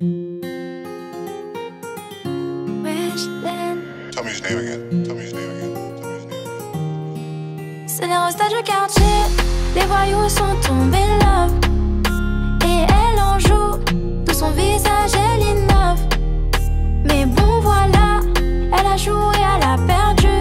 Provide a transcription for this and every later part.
Tell me his name again. Tell me his name again. Tell me his name again. C'est les restats du quartier, les voyous sont tombés love. Et elle en joue, de son visage elle innove. Mais bon voilà, elle a joué, elle a perdu.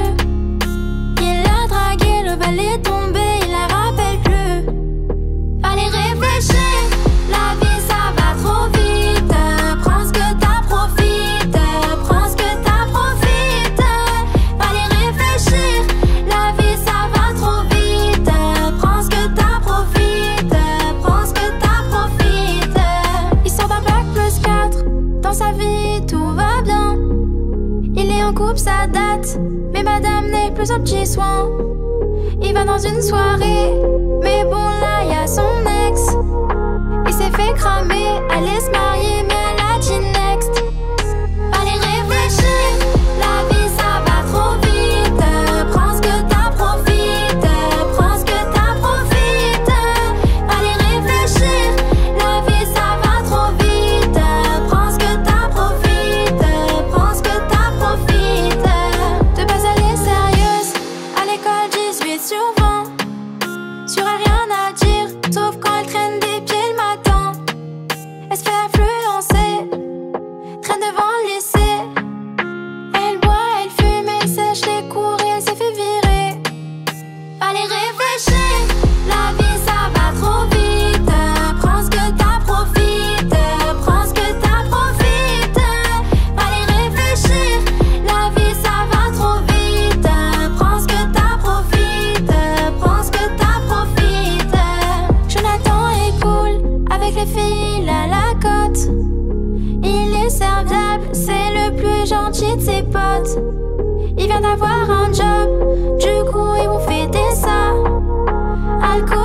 Il a dragué, le bal est tombé, il la rappelle plus. Allez réfléchir, la vie ça va trop vite. Prends ce que t'as, profite. Prends ce que t'as, profite. Allez réfléchir, la vie ça va trop vite. Prends ce que t'as, profite. Prends ce que t'as, profite. Il sort d'un bac +4, dans sa vie tout va bien. Il est en couple, ça date, mais madame n'est plus au petit soin. Il va dans une soirée, mais bon là y'a son ex. Il s'est fait cramer, allait se marier, mais elle a dit next. Allez réfléchir, la vie ça va trop vite. Prends ce que t'as, profite. Prends ce que t'as, profite. Allez réfléchir, la vie ça va trop vite. Prends ce que t'as, profite. Prends ce que t'as, profite. De base elle est sérieuse, à l'école 18 sur 20. Sur elle rien à dire, sauf quand elle traîne des pieds le matin. Elle se fait influencer, traîne devant le lycée. Elle boit, elle fume, elle sèche les cours et elle s'est fait virer. Allez réfléchir, la vie ça va trop vite. Prends ce que t'as, profite. Prends ce que t'as, profite. Allez réfléchir, la vie ça va trop vite. Prends ce que t'as, profite. Prends ce que t'as, profite. Jonathan est cool, avec les filles il a la cote. Il est serviable, c'est le plus gentil de ses potes. Il vient d'avoir un job, du coup ils vont fêter ça. Alcool